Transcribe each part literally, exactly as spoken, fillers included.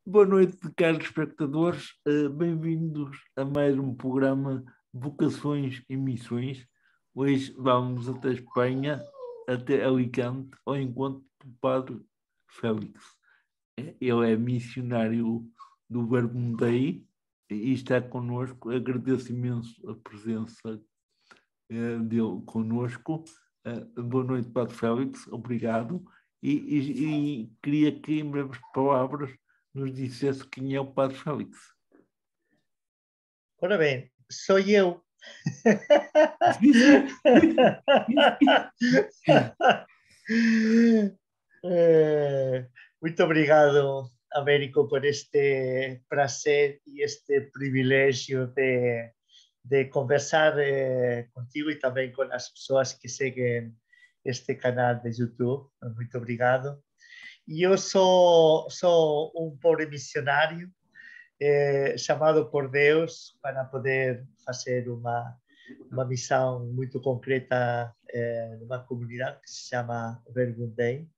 Boa noite, caros espectadores. Uh, Bem-vindos a mais um programa Vocações e Missões. Hoje vamos até Espanha, até Alicante, ao encontro do Padre Félix. Ele é missionário do Verbum Dei e está connosco. Agradeço imenso a presença uh, dele connosco. Uh, boa noite, Padre Félix. Obrigado. E, e, e queria que, em breves palavras, nos dissesse quem é o Padre Félix. Ora bem, sou eu. eh, muito obrigado, Américo, por este prazer e este privilégio de, de conversar eh, contigo e também com as pessoas que seguem este canal de YouTube. Muito obrigado. E eu sou, sou um pobre missionário Eh, chamado por Deus para poder fazer uma, uma missão muito concreta eh, numa comunidade que se chama Verbum Dei.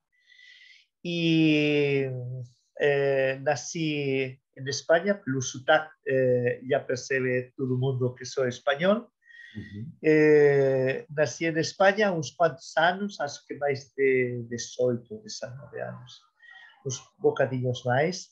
E eh, nasci em Espanha, pelo sotaque eh, já percebe todo mundo que sou espanhol. Uhum. Eh, nasci em Espanha há uns quantos anos, acho que mais de dezoito, dezenove anos, uns bocadinhos mais.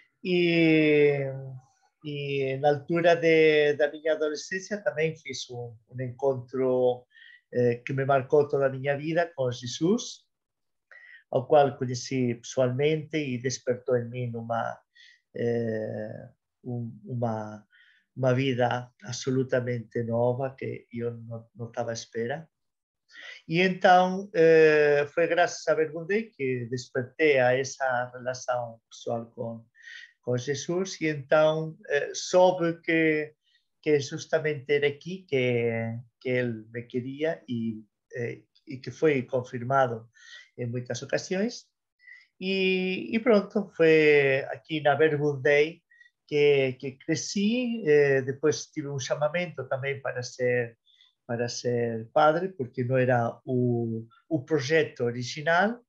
E, e na altura de, da minha adolescência também fiz um, um encontro eh, que me marcou toda a minha vida com Jesus, ao qual conheci pessoalmente e despertou em mim uma, eh, um, uma, uma vida absolutamente nova que eu não, não estava à espera. E então eh, foi graças a Verbum Dei que despertei a essa relação pessoal com com Jesus, e então eh, soube que, que justamente era aqui que, que ele me queria e, eh, e que foi confirmado em muitas ocasiões. E, e pronto, foi aqui na Verbum Dei que, que cresci, eh, depois tive um chamamento também para ser, para ser padre, porque não era o, o projeto original.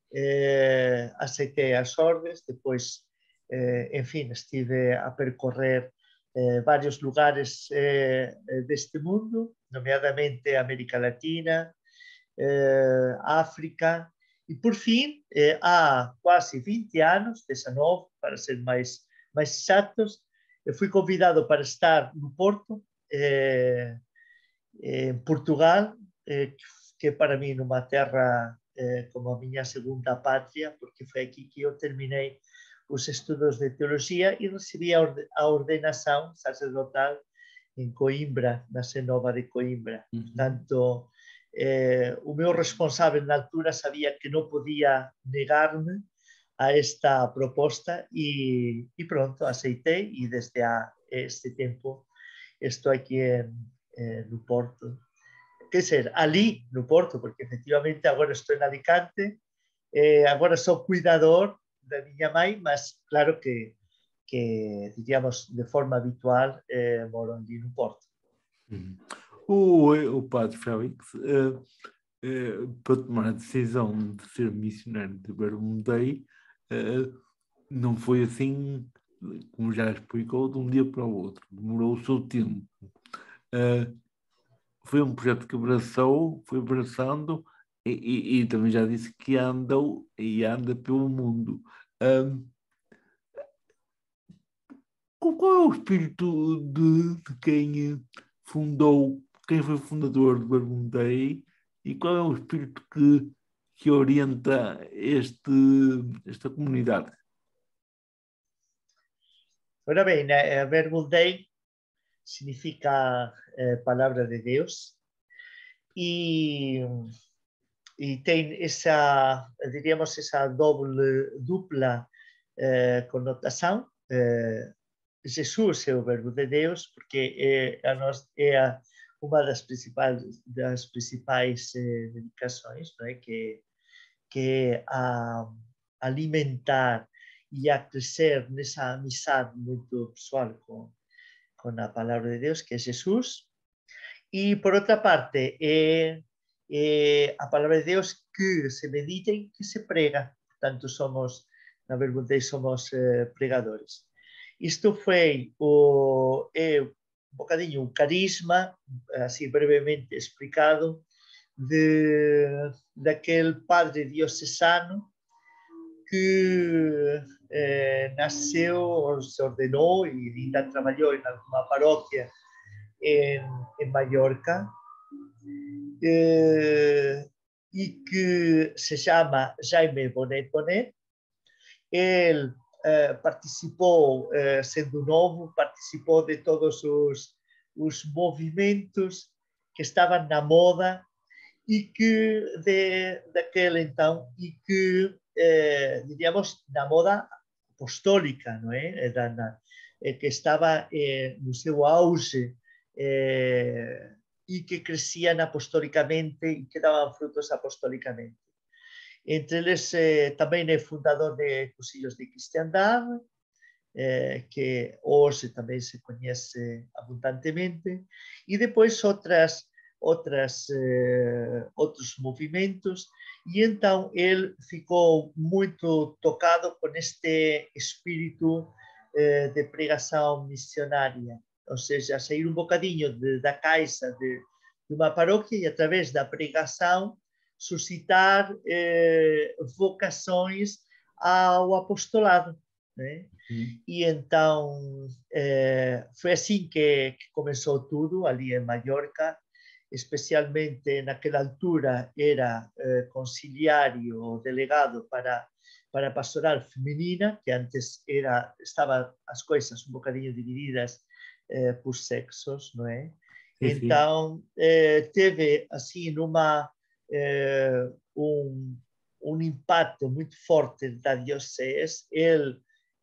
Eh, aceitei as ordens, depois Eh, enfim, estive a percorrer eh, vários lugares eh, deste mundo, nomeadamente América Latina, eh, África, e por fim, eh, há quase vinte anos, dezenove, para ser mais, mais exatos, eu fui convidado para estar no Porto, eh, em Portugal, eh, que para mim numa terra eh, como a minha segunda pátria, porque foi aqui que eu terminei os estudos de teologia e recebi a ordenação sacerdotal em Coimbra, na Cenova de Coimbra. Uhum. Portanto, eh, o meu responsável na altura sabia que não podia negar-me a esta proposta e, e pronto, aceitei e desde há este tempo estou aqui em, eh, no Porto. Quer dizer, ali no Porto, porque efectivamente agora estou em Alicante, eh, agora sou cuidador da minha mãe, mas claro que, que diríamos, de forma habitual, eh, moro ali no Porto. Uhum. O, o Padre Félix, uh, uh, para tomar a decisão de ser missionário de Verbum Dei, uh, não foi assim, como já explicou, de um dia para o outro. Demorou o seu tempo. Uh, foi um projeto que abraçou, foi abraçando e, e, e também já disse que andou e anda pelo mundo. Um, qual é o espírito de, de quem fundou, quem foi fundador do Verbum Dei e qual é o espírito que, que orienta este, esta comunidade? Ora bem, a Verbum Dei significa eh, palavra de Deus e, e tem essa, diríamos, essa doble, dupla eh, conotação. Eh, Jesus é o Verbo de Deus, porque é, a nós, é a, uma das principais, das principais eh, dedicações, não é? que, que é a alimentar e a crescer nessa amizade muito pessoal com, com a palavra de Deus, que é Jesus. E, por outra parte, é, é a palavra de Deus que se medita e que se prega. Portanto, somos na verdade somos eh, pregadores. Isto foi o, é um bocadinho um carisma, assim brevemente explicado, de, daquele padre diocesano que eh, nasceu, se ordenou e ainda trabalhou em alguma paróquia em, em Mallorca, eh, e que se chama Jaime Bonet Bonet. Ele eh, participou, eh, sendo novo, participou de todos os, os movimentos que estavam na moda e que de, daquele então, e que, eh, diríamos, na moda apostólica, não é? Era na, eh, que estava eh, no seu auge eh, e que cresciam apostolicamente e que davam frutos apostolicamente. Entre eles eh, também é fundador de Cursillos de Cristiandade, eh, que hoje também se conhece abundantemente, e depois outras outras, eh, outros movimentos, e então ele ficou muito tocado com este espírito eh, de pregação missionária, ou seja, sair um bocadinho de, da caixa de, de uma paróquia e, através da pregação, suscitar eh, vocações ao apostolado, né? Uhum. E então eh, foi assim que, que começou tudo ali em Mallorca. Especialmente naquela altura era eh, conciliário delegado para, para a pastoral feminina, que antes era, estava as coisas um bocadinho divididas eh, por sexos, não é? Sim, sim. Então, eh, teve assim numa, eh, um, um impacto muito forte da diocese. Ele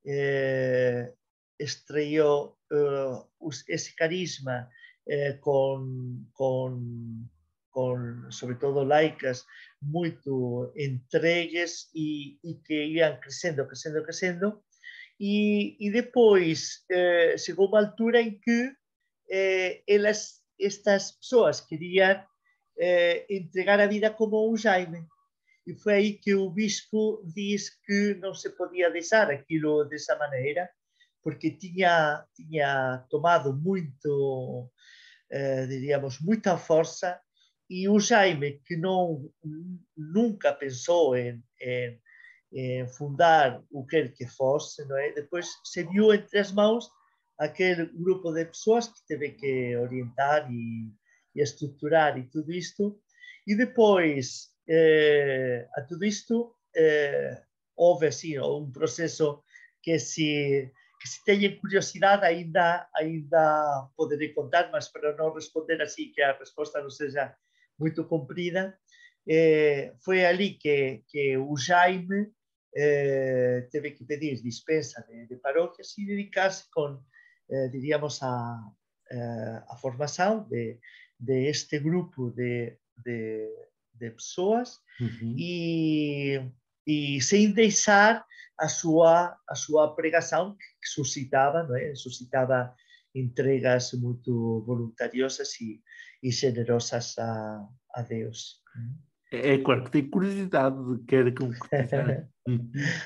eh, estreou eh, esse carisma Eh, con, con, con, sobre todo laicas, muito entregues e, e que iam crescendo, crescendo, crescendo. E, e depois eh, chegou uma altura em que eh, elas, estas pessoas queriam eh, entregar a vida como o Jaime. E foi aí que o bispo diz que não se podia deixar aquilo dessa maneira, porque tinha, tinha tomado muito, eh, diríamos, muita força, e o Jaime, que não, nunca pensou em, em, em fundar o que quer que fosse, não é? Depois se viu entre as mãos aquele grupo de pessoas que teve que orientar e, e estruturar e tudo isto, e depois eh, a tudo isto eh, houve assim um processo que se que se tenham curiosidade ainda, ainda poderei contar, mas para não responder assim, que a resposta não seja muito comprida, eh, foi ali que, que o Jaime eh, teve que pedir dispensa de, de paróquias e dedicar-se com, eh, diríamos, a, a formação de, de este grupo de, de, de pessoas Uhum. e, e sem deixar a sua, a sua pregação, que suscitava, não é? Suscitava entregas muito voluntariosas e, e generosas a, a Deus. É, é claro que tem curiosidade de querer concretizar. Uhum.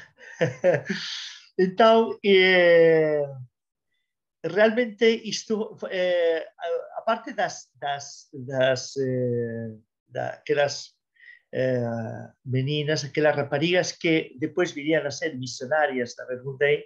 Então, é, realmente isto, é, a, a parte das, das, das é, daquelas é, meninas, aquelas raparigas que depois viriam a ser missionárias da Verdade,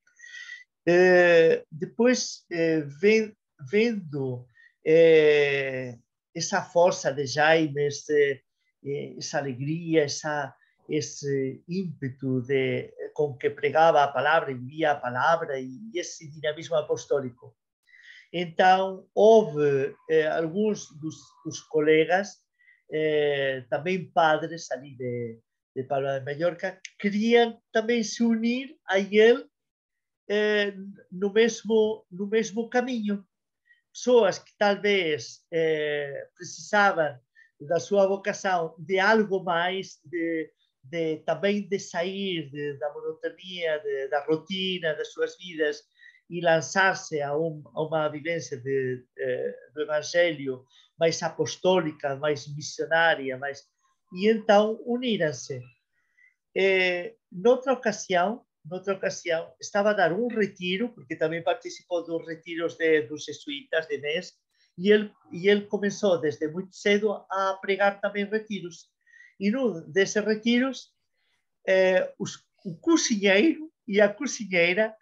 é, depois é, vem, vendo é, essa força de Jaime, esse, essa alegria, essa, esse ímpeto de, com que pregava a palavra, envia a palavra, e esse dinamismo apostólico. Então, houve eh, alguns dos, dos colegas, eh, também padres ali de, de Palma de Mallorca, que queriam também se unir a ele eh, no, mesmo, no mesmo caminho. Pessoas que talvez eh, precisavam da sua vocação de algo mais, de, de também de sair de, da monotonia, de, da rotina das suas vidas e lançar-se a, um, a uma vivência de, eh, do Evangelho mais apostólica, mais missionária, mais... e então uniram-se. eh, noutra ocasião, noutra ocasião, estava a dar um retiro, porque também participou dos retiros de, dos jesuítas de Nes, e ele, e ele começou desde muito cedo a pregar também retiros. E num desses retiros, eh, os, o cozinheiro e a cozinheira,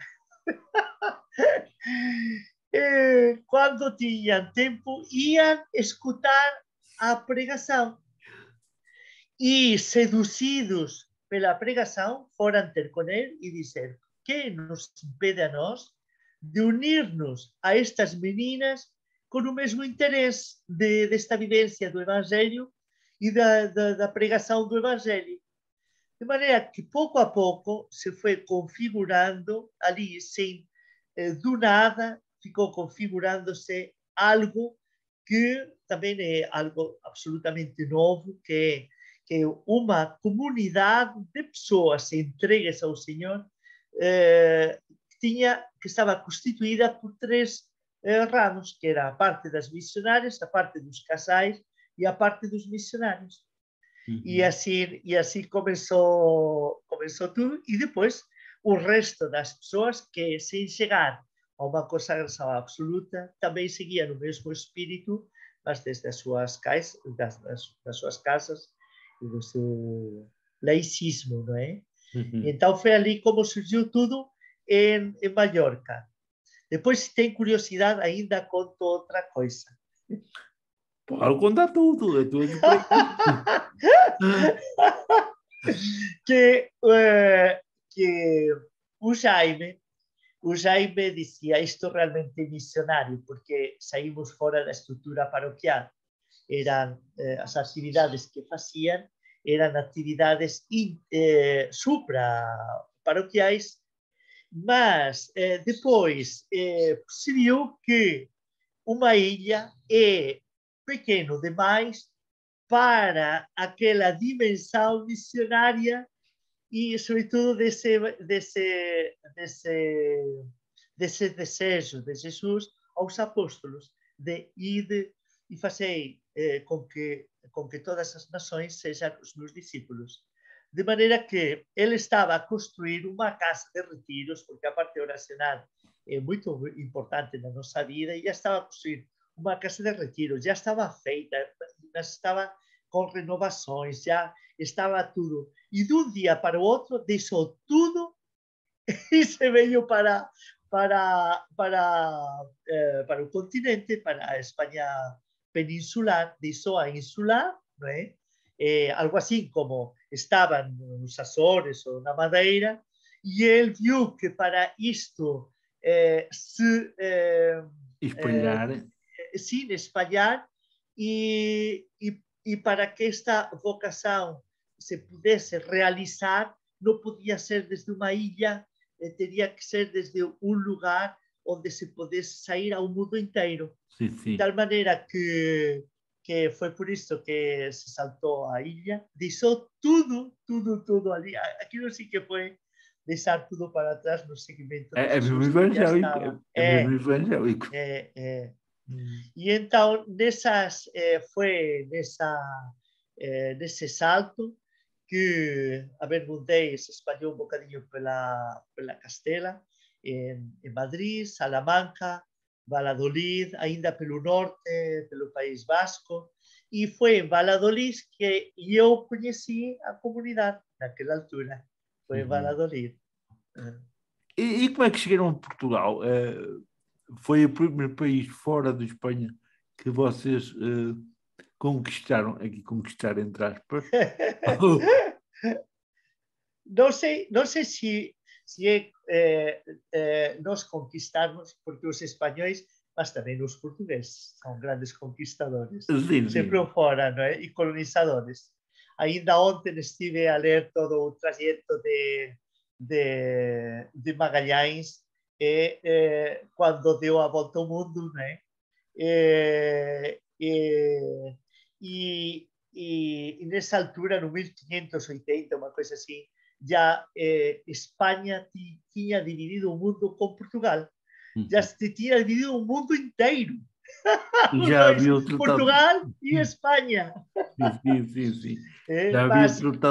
eh, quando tinham tempo, iam escutar a pregação. E, seduzidos pela pregação, foram ter com ele e dizer: que nos impede a nós de unir-nos a estas meninas com o mesmo interesse de, desta vivência do Evangelho e da, da, da pregação do Evangelho. De maneira que, pouco a pouco, se foi configurando ali, sem, eh, do nada, ficou configurando-se algo que também é algo absolutamente novo, que é, que é uma comunidade de pessoas entregues ao Senhor, eh, que, tinha, que estava constituída por três eh, ramos, que era a parte das missionárias, a parte dos casais e a parte dos missionários. Uhum. E assim, e assim começou, começou tudo, e depois o resto das pessoas que, sem chegar a uma consagração absoluta, também seguiam o mesmo espírito, mas desde as suas casas, das, das, das suas casas e do seu laicismo, não é? Uhum. Então foi ali como surgiu tudo em, em Mallorca. Depois, se tem curiosidade, ainda conto outra coisa. Pode contar tudo, eu estou aqui para que, uh, que o Jaime, o Jaime dizia: isto realmente é missionário, porque saímos fora da estrutura paroquial. Eram eh, as atividades que faziam, eram atividades in, eh, supra-paroquiais, mas eh, depois eh, se viu que uma ilha é pequeno demais para aquela dimensão missionária e, sobretudo, desse, desse, desse, desse desejo de Jesus aos apóstolos de ir e fazer eh, com, que, com que todas as nações sejam os meus discípulos. De maneira que ele estava a construir uma casa de retiros, porque a parte oracional é muito importante na nossa vida, e já estava a construir uma casa de retiros, já estava feita, já estava com renovações, já estava tudo. E de um dia para o outro deixou tudo e se veio para, para, para, eh, para o continente, para a Espanha peninsular, deixou a insular, não é? Eh, algo assim como estavam nos Açores ou na Madeira, e ele viu que para isto eh, se eh, espalhar, eh, sim, espalhar, e, e, e para que esta vocação se pudesse realizar, não podia ser desde uma ilha, eh, teria que ser desde um lugar onde se pudesse sair ao mundo inteiro. Sim, sim. De tal maneira que, que foi por isso que se saltou a ilha, deixou tudo, tudo, tudo ali. Aquilo sim que foi deixar tudo para trás no seguimento de é, é Jesus. mesmo evangélico. É, é mesmo evangélico. É, é. E então, nessas, eh, foi nessa, eh, nesse salto que a Verbundei se espalhou um bocadinho pela, pela Castela, em, em Madrid, Salamanca, Valladolid, ainda pelo norte, pelo País Basco, e foi em Valladolid que eu conheci a comunidade, naquela altura. Foi em Valladolid. Uhum. E, e como é que chegaram a Portugal? Uh, foi o primeiro país fora de Espanha que vocês uh, conquistaram, aqui conquistaram entre aspas? Não sei, não sei se, se é, é, é, nós conquistarmos, porque os espanhóis, mas também os portugueses, são grandes conquistadores, sim, sempre sim. fora, não é? E colonizadores. Ainda ontem estive a ler todo o trajeto de, de, de Magalhães, e, é, quando deu a volta ao mundo, não é? É, é, e, e, e nessa altura, no mil quinhentos e oitenta, uma coisa assim, já eh, Espanha tinha dividido o mundo com Portugal. Uhum. Já se tinha dividido o mundo inteiro. Já havia o tratado... Portugal e Espanha. Sim, sim, sim. sim. É, já havia mas, tratado as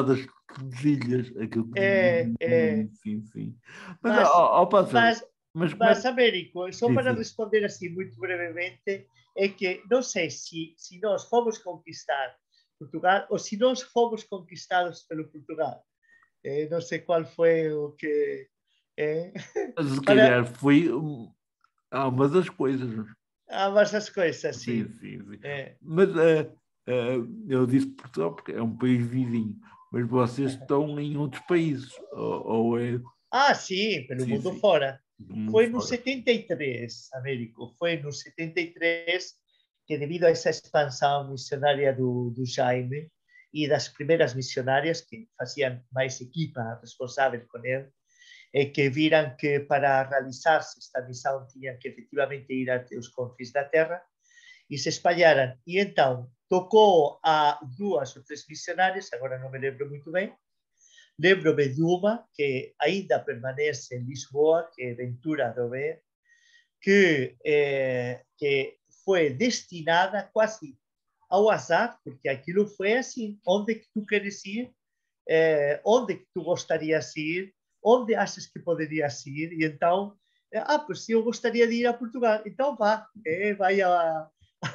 Tordesilhas, aquilo que É, é, sim, sim. Mas, mas, ó, ó, pássaro, mas, mas como é mas, que... Américo, só Sim, para sim. responder assim muito brevemente, é que não sei se, se nós fomos conquistar Portugal ou se nós fomos conquistados pelo Portugal. É, não sei qual foi o que... É, Mas se para calhar foi um, ah, uma das coisas. ambas as coisas, Sim, sim. sim, sim. É. Mas eh, eh, eu disse Portugal porque é um país vizinho, mas vocês estão em outros países, ou, ou é... Ah, sim, pelo Sim, mundo sim, fora. do mundo Foi no fora. setenta e três, Américo, foi no setenta e três que, devido a essa expansão missionária do, do Jaime e das primeiras missionárias que faziam mais equipa responsável com ele, é que viram que para realizar-se esta missão tinham que efetivamente ir até os confins da terra e se espalharam. E então tocou a duas ou três missionárias, agora não me lembro muito bem. Lembro-me de uma que ainda permanece em Lisboa, que é Ventura Adové, que, eh, que foi destinada quase ao azar, porque aquilo foi assim, onde que tu queres ir, eh, onde que tu gostarias de ir, onde achas que poderias ir, e então, eh, ah, pois eu gostaria de ir a Portugal, então vá, eh, vai a,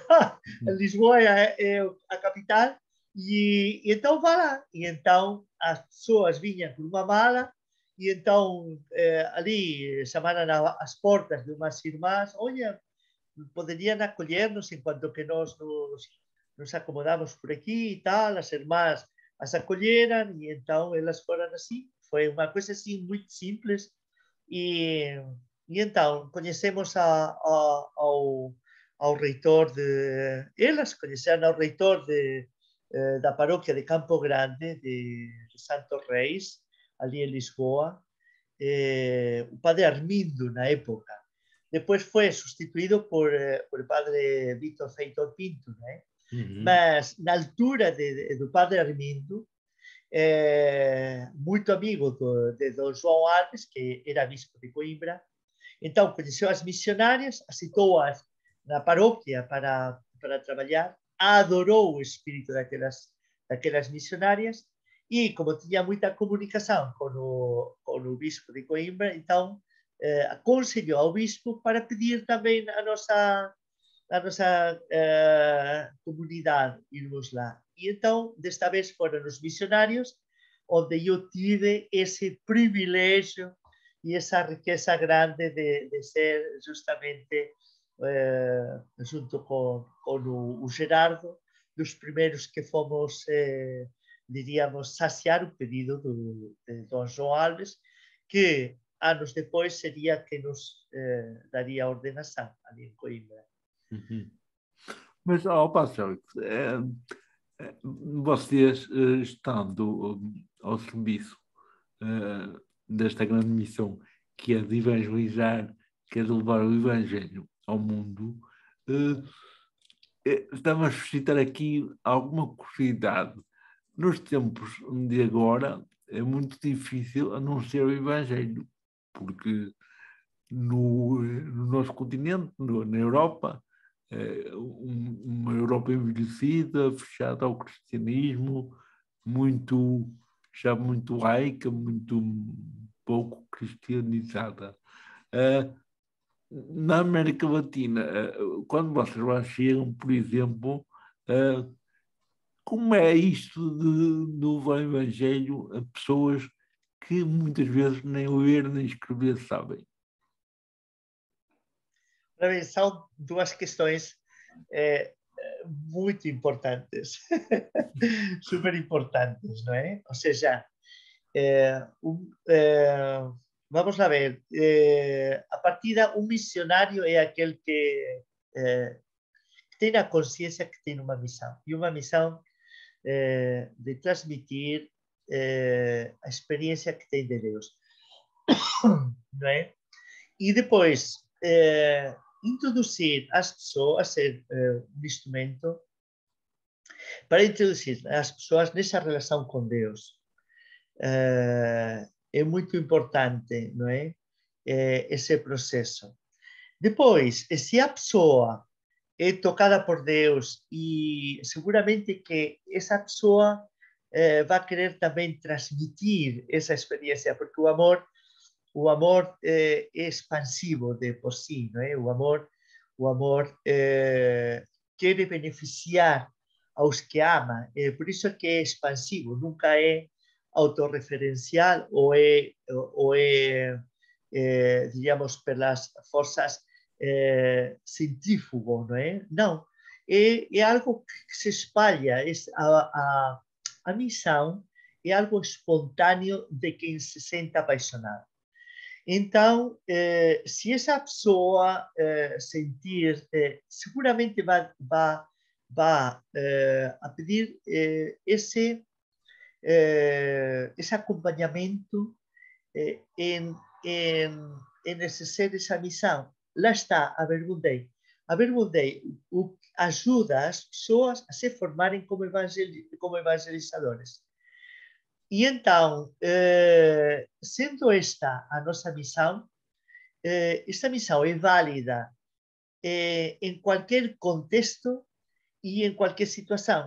Lisboa é, é a capital, e, e, então vá lá. E então as pessoas vinham com uma mala, e então eh, ali chamaram as portas de umas irmãs, olha, poderiam acolher-nos enquanto que nós nos, nos acomodamos por aqui e tal, as irmãs as acolheram, e então elas foram assim. Foi uma coisa assim muito simples, e, e então conhecemos a, a, ao ao reitor de... Elas conheceram ao reitor de, eh, da paróquia de Campo Grande, de, de Santos Reis, ali em Lisboa, eh, o padre Armindo, na época. Depois foi substituído por, eh, por o padre Vítor Feitor Pinto, né? Uhum. Mas na altura de, de, do padre Armindo, eh, muito amigo do, de Dom João Alves, que era bispo de Coimbra, então conheceu as missionárias, aceitou-as na paróquia para, para trabalhar, adorou o espírito daquelas, daquelas missionárias e, como tinha muita comunicação com o, com o bispo de Coimbra, então eh, aconselhou ao bispo para pedir também a nossa, a nossa eh, comunidade irmos lá. E então, desta vez foram os missionários, onde eu tive esse privilégio e essa riqueza grande de, de ser justamente eh, junto com, com o, o Gerardo, dos primeiros que fomos, eh, diríamos, saciar o pedido do, de Dom João Alves, que anos depois seria quem nos eh, daria a ordenação ali em Coimbra. Uhum. Mas, ó, pássaro, é, é, vocês eh, estando ao serviço eh, desta grande missão, que é de evangelizar, que é de levar o evangelho ao mundo, eh, eh, estamos a suscitar aqui alguma curiosidade. Nos tempos de agora é muito difícil anunciar o evangelho, porque no, no nosso continente, no, na Europa, é, um, uma Europa envelhecida, fechada ao cristianismo, muito, já muito laica, muito pouco cristianizada. Uh, na América Latina, uh, quando vocês lá chegam, por exemplo, uh, como é isto de, do Evangelho a pessoas que muitas vezes nem ler nem escrever sabem? São duas questões eh, muito importantes, super importantes, não é? Ou seja, eh, um, eh, vamos a ver, eh, a partida, um missionário é aquele que, eh, que tem a consciência que tem uma missão, e uma missão eh, de transmitir eh, a experiência que tem de Deus, não é? E depois, eh, introduzir as pessoas, ser eh, um instrumento para introduzir as pessoas nessa relação com Deus. Uh, é muito importante, não é? é? Esse processo. Depois, se a pessoa é tocada por Deus e seguramente que essa pessoa eh, vai querer também transmitir essa experiência, porque o amor, o amor eh, é expansivo de por si, não é? O amor, o amor eh, quer beneficiar aos que ama, eh, por isso é que é expansivo, nunca é autorreferencial ou é, ou é eh, diríamos, pelas forças eh, centrífugo, não é? Não, é, é algo que se espalha, é a, a, a missão é algo espontâneo de quem se sente apaixonado. Então, eh, se essa pessoa eh, sentir, eh, seguramente vai, vai, vai eh, a pedir eh, esse, eh, esse acompanhamento eh, em, em, em exercer essa missão. Lá está, a Verbundei. A Verbundei ajuda as pessoas a se formarem como, evangel, como evangelizadores. E então, eh, sendo esta a nossa missão, eh, esta missão é válida eh, em qualquer contexto e em qualquer situação.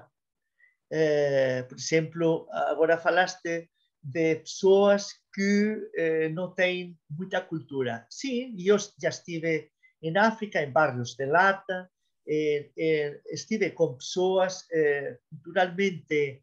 Eh, por exemplo, agora falaste de pessoas que eh, não têm muita cultura. Sim, eu já estive em África, em bairros de lata, eh, eh, estive com pessoas eh, culturalmente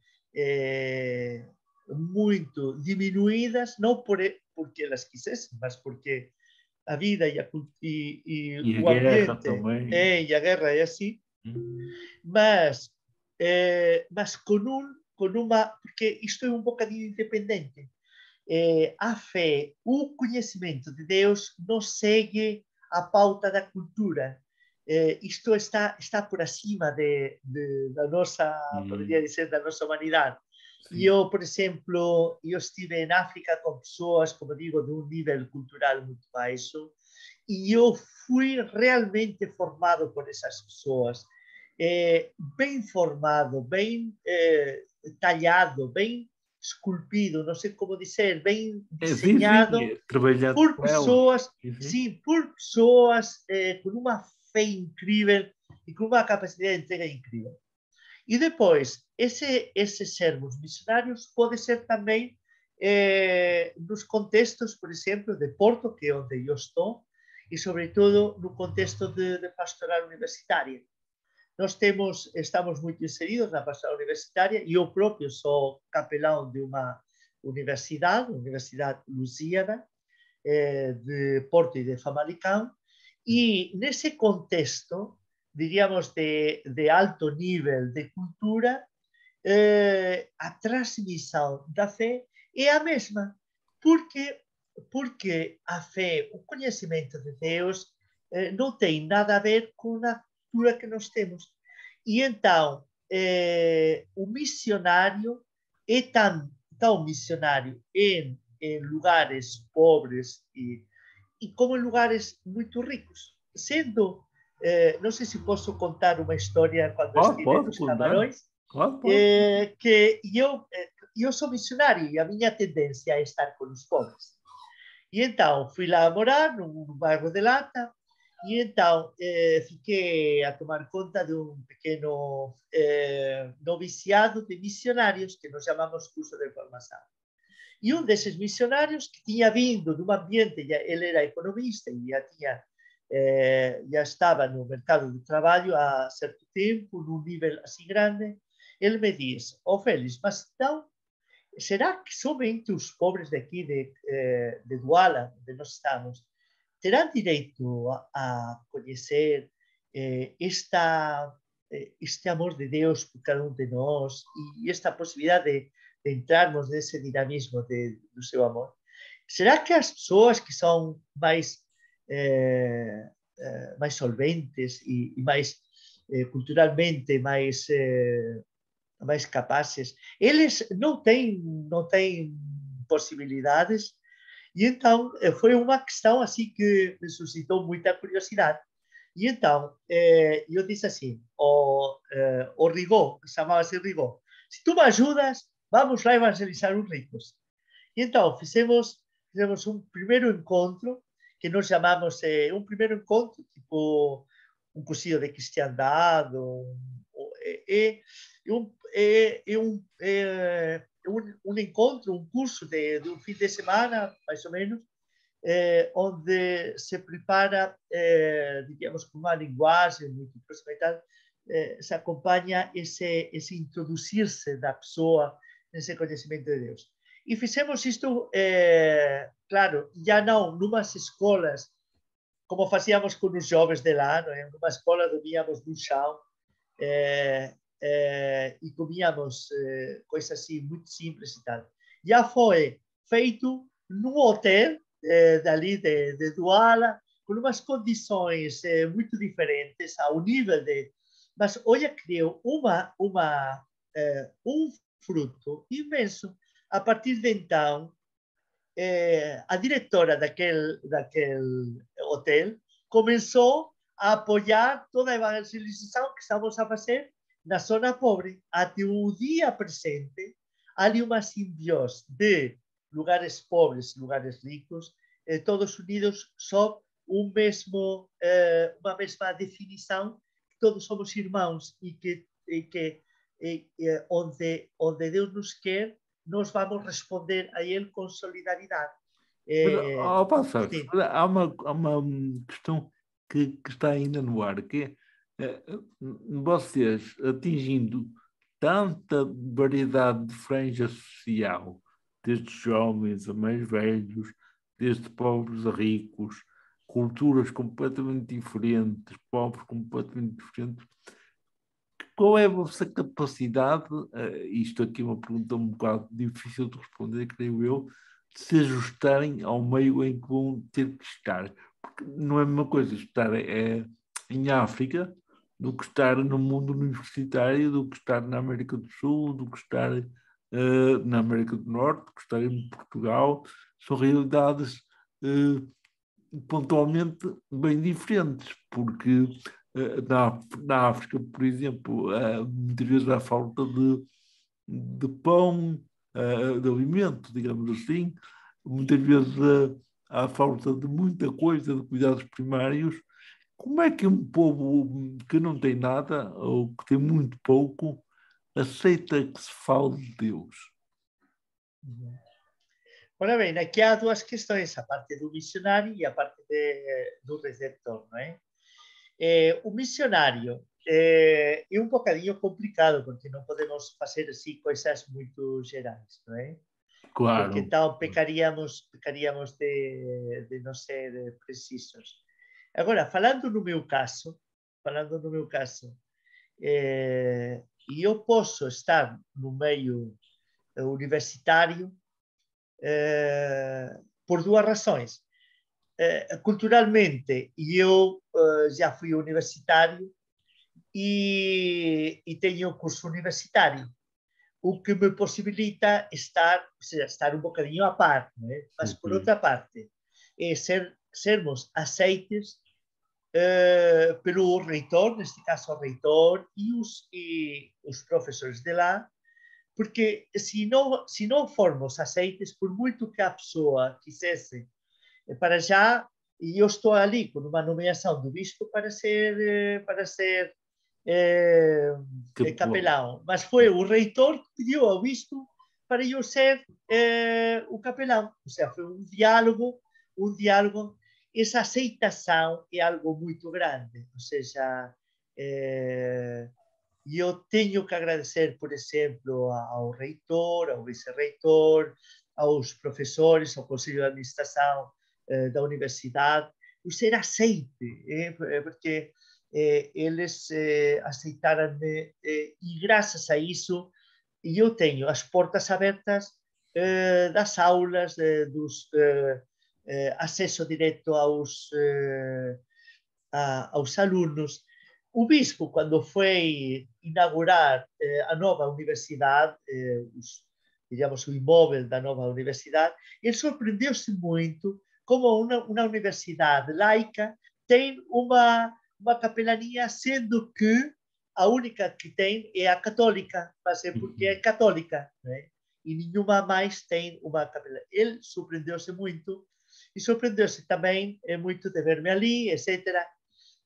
eh, muito diminuídas, não por, porque elas quisessem, mas porque a vida e, a, e, e E a o guerra ambiente também. é, e a guerra é assim, Hum. mas, eh, mas com, um, com uma, porque isto é um bocadinho independente. Eh, a fé, o conhecimento de Deus não segue a pauta da cultura. Eh, isto está, está por acima de, de, da nossa, Hum. poderia dizer, da nossa humanidade. Sim. E eu, por exemplo, eu estive em África com pessoas, como digo, de um nível cultural muito baixo, e eu fui realmente formado por essas pessoas. É, bem formado, bem é, talhado, bem esculpido, não sei como dizer, bem É, sim, sim, desenhado é trabalhado por por elas. pessoas, Sim, sim. sim, por pessoas é, com uma fé incrível e com uma capacidade de entrega incrível. E depois, esse, esses servos missionários pode ser também eh, nos contextos, por exemplo, de Porto, que é onde eu estou, e sobretudo no contexto de, de pastoral universitária. Nós temos, estamos muito inseridos na pastoral universitária, e eu próprio sou capelão de uma universidade, Universidade Lusíada, eh, de Porto e de Famalicão, e nesse contexto, diríamos, de, de alto nível de cultura, eh, a transmissão da fé é a mesma, porque, porque a fé, o conhecimento de Deus, eh, não tem nada a ver com a cultura que nós temos. E então, eh, o missionário é tão, tão missionário em, em lugares pobres e, e como em lugares muito ricos. Sendo, eh, não sei se posso contar uma história quando Pode, estive pode nos contar. Camarões, Claro, pode. eh, que eu, eu sou missionário e a minha tendência é estar com os pobres. E então fui lá morar num bairro de Lata e então eh, fiquei a tomar conta de um pequeno eh, noviciado de missionários que nós chamamos curso de formação. E um desses missionários que tinha vindo de um ambiente, ele era economista e já tinha eh, já estava no mercado de trabalho há certo tempo, num nível assim grande, ele me diz, ó oh, Félix, mas então, será que somente os pobres daqui de, eh, de Douala, onde nós estamos, terão direito a, a conhecer eh, esta, eh, este amor de Deus por cada um de nós e esta possibilidade de, de entrarmos nesse dinamismo de, do seu amor? Será que as pessoas que são mais, eh, eh, mais solventes e, e mais eh, culturalmente mais, eh, mais capazes, eles não têm, não têm possibilidades? E então foi uma questão assim que me suscitou muita curiosidade. E então eh, eu disse assim, o, eh, o Rigó, chamava-se Rigó, se tu me ajudas, vamos lá evangelizar os ricos. E então fizemos, fizemos um primeiro encontro, que nós chamamos eh, um primeiro encontro, tipo um cursillo de cristiandade, um, e, e um, é, é, um, é um, um encontro, um curso de, de um fim de semana, mais ou menos, é, onde se prepara, é, digamos, com uma linguagem muito próxima, é, se acompanha esse, esse introduzir-se da pessoa nesse conhecimento de Deus. E fizemos isto, é, claro, já não numas escolas, como fazíamos com os jovens de lá, não é? Numa escola dormíamos no chão, é, é, e comíamos é, coisas assim muito simples e tal. Já foi feito num hotel é, dali de, de Douala, com umas condições é, muito diferentes ao nível de... Mas olha, criou uma, uma, é, um fruto imenso. A partir de então, é, a diretora daquele, daquele hotel começou a apoiar toda a evangelização que estamos a fazer na zona pobre. Até o dia presente, há ali uma simbiose de lugares pobres e lugares ricos, eh, todos unidos sob um mesmo, eh, uma mesma definição, que todos somos irmãos e que, e que e, e, onde, onde Deus nos quer, nós vamos responder a Ele com solidariedade. Mas, É, ó, Paulo Santos, sim. há uma, há uma questão que, que está ainda no ar, que é eh, vocês atingindo tanta variedade de franja social, desde jovens a mais velhos, desde pobres a ricos, culturas completamente diferentes, povos completamente diferentes. Qual é a vossa capacidade, uh, isto aqui é uma pergunta um bocado difícil de responder, creio eu, de se ajustarem ao meio em que vão ter que estar? Porque não é a mesma coisa estar é, em África do que estar no mundo universitário, do que estar na América do Sul, do que estar uh, na América do Norte, do que estar em Portugal. São realidades uh, pontualmente bem diferentes, porque na, na África, por exemplo, muitas vezes há falta de, de pão, de alimento, digamos assim, muitas vezes há falta de muita coisa, de cuidados primários. Como é que um povo que não tem nada, ou que tem muito pouco, aceita que se fale de Deus? Ora bem, aqui há duas questões, a parte do missionário e a parte de, do receptor, não é? Eh, o missionário eh, é um bocadinho complicado, porque não podemos fazer assim coisas muito gerais, não é? Porque Claro. então pecaríamos, pecaríamos de, de não ser precisos. Agora, falando no meu caso, falando no meu caso, eh, eu posso estar no meio universitário eh, por duas razões. Eh, culturalmente, eu eh, já fui universitário e, e tenho curso universitário, o que me possibilita estar, ou seja, estar um bocadinho a par, não é? Mas, por outra parte, é ser, sermos aceites uh, pelo reitor, neste caso o reitor, e os, e os professores de lá, porque se não, se não formos aceites, por muito que a pessoa quisesse, para já, e eu estou ali com uma nomeação do bispo para ser, para ser é, é, capelão, mas foi o reitor que pediu ao bispo para eu ser é, o capelão. Ou seja, foi um diálogo, um diálogo. Essa aceitação é algo muito grande. Ou seja, é, eu tenho que agradecer, por exemplo, ao reitor, ao vice-reitor, aos professores, ao conselho de administração eh, da universidade, por ser aceite, eh, porque eh, eles eh, aceitaram-me eh, e graças a isso eu tenho as portas abertas eh, das aulas, eh, dos eh, eh, acesso direto aos, eh, a, aos alunos. O bispo, quando foi inaugurar eh, a nova universidade, eh, os, digamos, o imóvel da nova universidade, ele surpreendeu-se muito como uma, uma universidade laica tem uma, uma capelania, sendo que a única que tem é a católica, mas é porque é católica, né? E nenhuma mais tem uma capelania. Ele surpreendeu-se muito e surpreendeu-se também é, muito de ver-me ali, etcétera.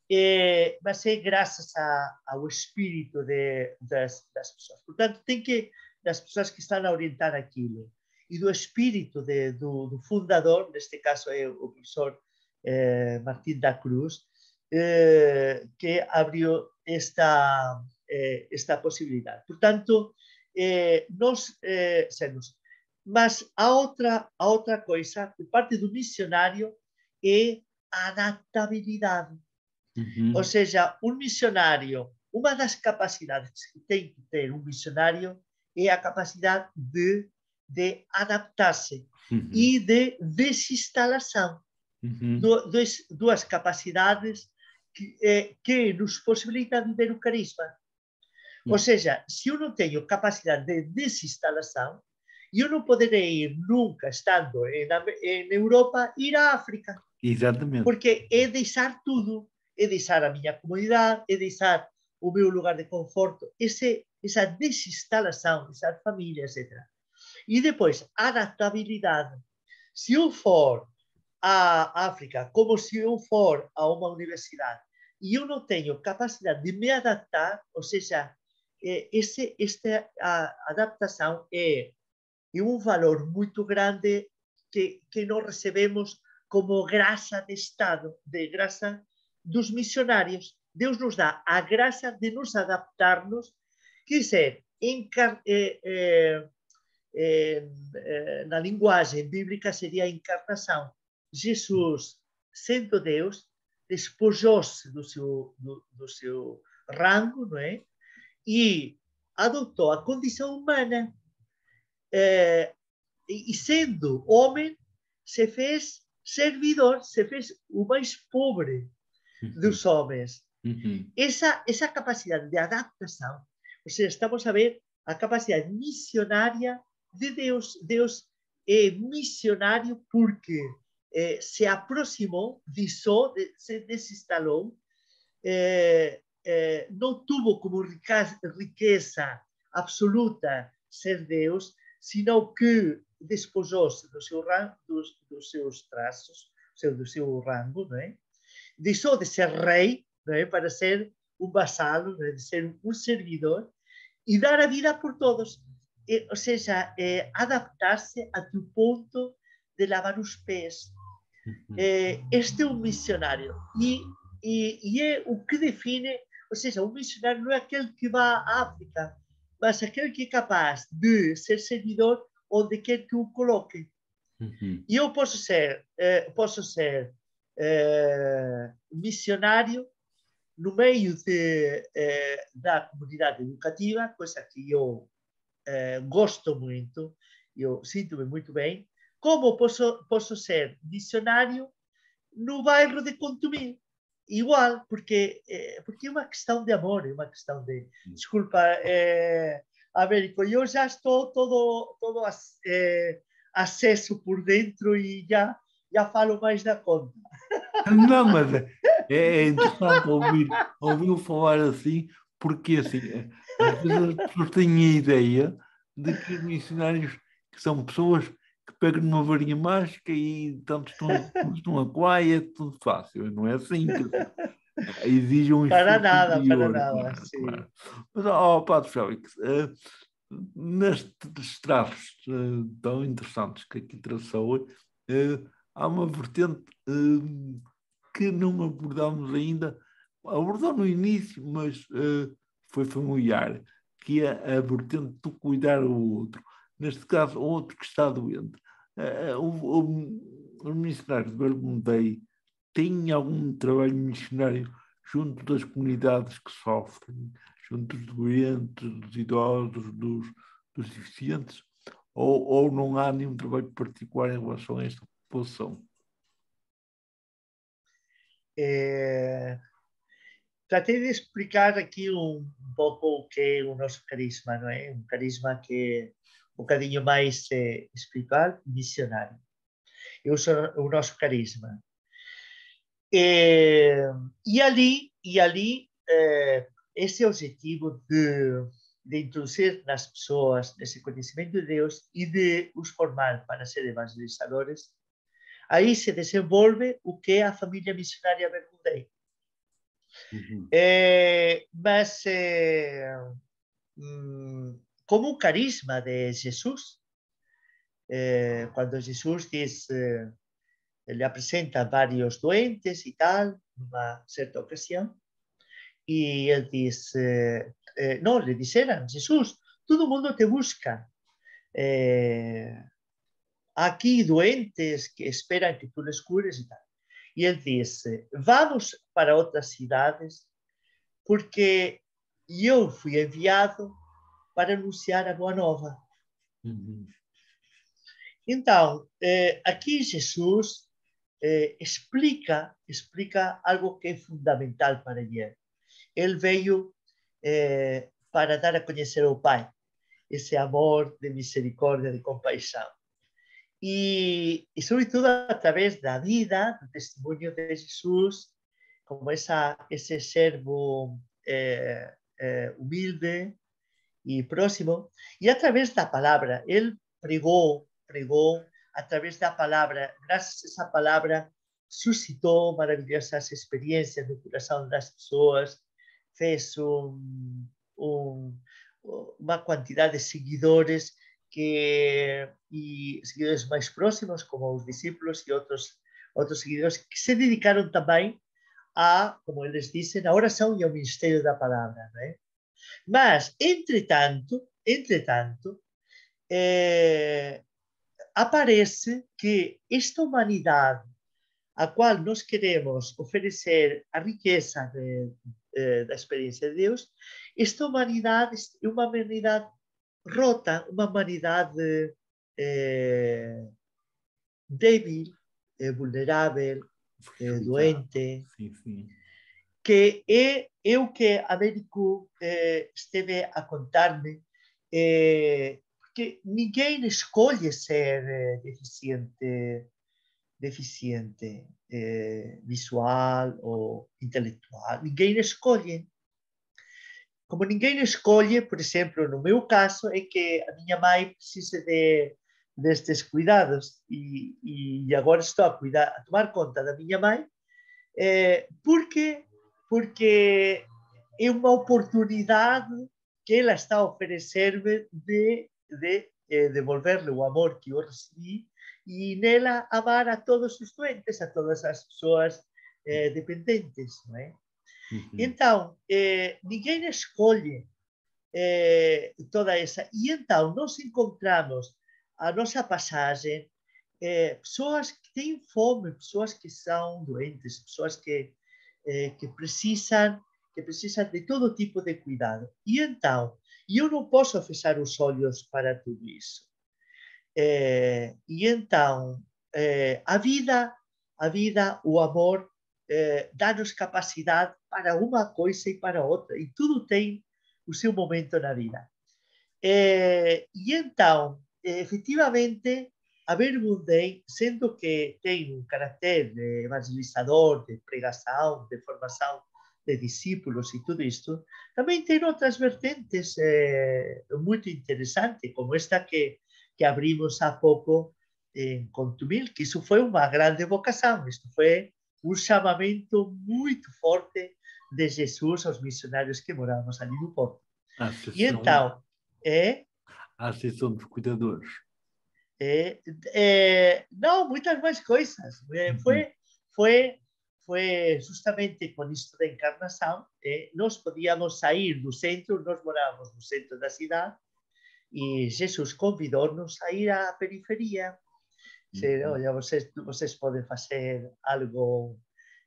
é, mas é graças a, ao espírito de, das, das pessoas. Portanto, tem que, das pessoas que estão a orientar aquilo, e do espírito de, do, do fundador, neste caso é o professor eh, Martín da Cruz, eh, que abriu esta, eh, esta possibilidade. Portanto, eh, nós eh, somos. Mas a outra, a outra coisa, por parte do missionário, é a adaptabilidade. Uhum. Ou seja, um missionário, uma das capacidades que tem que ter um missionário é a capacidade de, de adaptar-se Uhum. e de desinstalação. Uhum. Du, dois, duas capacidades que, eh, que nos possibilitam viver o carisma. Uhum. Ou seja, se eu não tenho capacidade de desinstalação, eu não poderei ir nunca, estando em, em Europa, ir à África. Exatamente. Porque é deixar tudo. É deixar a minha comunidade, é deixar o meu lugar de conforto, esse, essa desinstalação, essa família, etcétera. E depois, a adaptabilidade. Se eu for à África, como se eu for a uma universidade, e eu não tenho capacidade de me adaptar, ou seja, esse, esta a adaptação é, é um valor muito grande que, que nós recebemos como graça de Estado, de graça dos missionários. Deus nos dá a graça de nos adaptarmos, quer dizer, encar eh, eh, eh, na linguagem bíblica seria a encarnação. Jesus, sendo Deus, despojou-se do seu, do, do seu rango, não é? E adotou a condição humana. Eh, e sendo homem, se fez servidor, se fez o mais pobre dos homens. Uhum. Essa, essa capacidade de adaptação, ou seja, estamos a ver a capacidade missionária de Deus. Deus é missionário porque eh, se aproximou, deixou, de, se desinstalou, eh, eh, não tuvo como riqueza, riqueza absoluta ser Deus, sino que despojou-se do seu rango, dos, dos seus traços, do seu rango, não é? Deixou de ser rei, não é? Para ser um vassalo, é? De ser um servidor e dar a vida por todos. E, ou seja, é, adaptar-se a tu ponto de lavar os pés. Uhum. É, este é um missionário e, e, e é o que define, ou seja, um missionário não é aquele que vai à África, mas aquele que é capaz de ser servidor onde quer que o coloque. Uhum. E eu posso ser, eh, posso ser eh, missionário no meio de, eh, da comunidade educativa, coisa que eu eh, gosto muito, eu sinto-me muito bem, como posso, posso ser missionário no bairro de Contumí. Igual, porque, eh, porque é uma questão de amor, é uma questão de... Desculpa, eh, Américo, eu já estou todo, todo eh, acesso por dentro e já, já falo mais da conta. Não, mas é, é interessante ouvir, ouvir falar assim, porque assim, às vezes as pessoas têm a ideia de que os missionários que são pessoas que pegam numa varinha mágica e tanto estão, estão a coaia, é tudo fácil. Não é assim, que exige um Para esforço nada, para interior, nada, claro, sim. claro. Mas, ó, Padre Félix, uh, nestes traços uh, tão interessantes que aqui traçou, uh, há uma vertente uh, que não abordámos ainda, abordou no início, mas uh, foi familiar, que é a vertente de cuidar o outro. Neste caso, o outro que está doente. Uh, o, o, os missionários de Verbo-Dei têm algum trabalho missionário junto das comunidades que sofrem, junto dos doentes, dos idosos, dos, dos deficientes, ou, ou não há nenhum trabalho particular em relação a esta população? É... Tratei de explicar aqui um pouco o que é o nosso carisma, não é? Um carisma que é um bocadinho mais é, espiritual, missionário. Eu sou o nosso carisma. É, e ali, e ali é, esse objetivo de, de introduzir nas pessoas esse conhecimento de Deus e de os formar para ser evangelizadores, aí se desenvolve o que é a família missionária Verbo-Dei. Uhum. É, mas é, hum, como um carisma de Jesus, é, quando Jesus diz, é, ele apresenta vários doentes e tal, numa certa ocasião, e ele diz, é, é, não, lhe disseram, Jesus, todo mundo te busca. É, aqui doentes que esperam que tu les cures e tal. E ele disse, vamos para outras cidades, porque eu fui enviado para anunciar a boa nova. Uhum. Então, eh, aqui Jesus eh, explica, explica algo que é fundamental para ele. Ele veio eh, para dar a conhecer ao Pai esse amor de misericórdia, de compaixão. E, e sobretudo, através da vida, do testemunho de Jesus, como essa, esse servo eh, eh, humilde e próximo, e através da palavra. Ele pregou, pregou através da palavra. Graças a essa palavra, suscitou maravilhosas experiências no coração das pessoas, fez um, um, uma quantidade de seguidores que, e seguidores mais próximos, como os discípulos e outros, outros seguidores, que se dedicaram também a, como eles dizem, a oração e ao ministério da palavra, não é? Mas, entretanto, entretanto, eh, aparece que esta humanidade a qual nós queremos oferecer a riqueza de, de, da experiência de Deus, esta humanidade é uma humanidade rota, uma humanidade eh, débil, eh, vulnerável, eh, doente, Sim, sim. que é, é o que Américo eh, esteve a contar-me, eh, porque ninguém escolhe ser eh, deficiente, deficiente eh, visual ou intelectual. Ninguém escolhe. Como ninguém escolhe, por exemplo, no meu caso, é que a minha mãe precisa de, destes cuidados e, e agora estou a, cuidar, a tomar conta da minha mãe eh, porque, porque é uma oportunidade que ela está a oferecer-me de, de eh, devolver-lhe o amor que eu recebi e nela amar a todos os doentes, a todas as pessoas eh, dependentes, não é? Uhum. Então, eh, ninguém escolhe eh, toda essa. E então, nós encontramos a nossa passagem é, pessoas que têm fome, pessoas que são doentes, pessoas que, é, que, precisam, que precisam de todo tipo de cuidado. E então, eu não posso fechar os olhos para tudo isso. É, e então, é, a vida, a vida, o amor, é, dá-nos capacidade para uma coisa e para outra. E tudo tem o seu momento na vida. É, e então, efetivamente, a Verbundem, sendo que tem um caráter de evangelizador, de pregação, de formação de discípulos e tudo isto, também tem outras vertentes eh, muito interessantes, como esta que, que abrimos há pouco em Contumil, que isso foi uma grande vocação, isto foi um chamamento muito forte de Jesus aos missionários que morávamos ali no Porto. A E Associação, então, é a Associação dos Cuidadores. É, é, não, muitas mais coisas. É, Uhum. foi, foi, foi justamente com isto da encarnação, é, nós podíamos sair do centro, nós morávamos no centro da cidade, e Jesus convidou-nos a ir à periferia. Dizer, olha, vocês, vocês podem fazer algo,